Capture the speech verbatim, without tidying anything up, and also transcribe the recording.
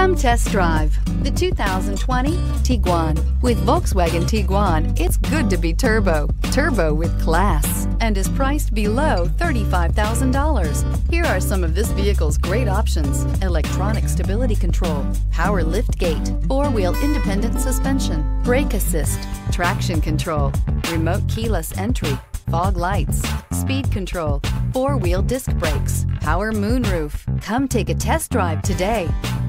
Come test drive the two thousand twenty Tiguan. With Volkswagen Tiguan, it's good to be turbo. Turbo with class, and is priced below thirty-five thousand dollars. Here are some of this vehicle's great options: electronic stability control, power liftgate, four-wheel independent suspension, brake assist, traction control, remote keyless entry, fog lights, speed control, four-wheel disc brakes, power moonroof. Come take a test drive today.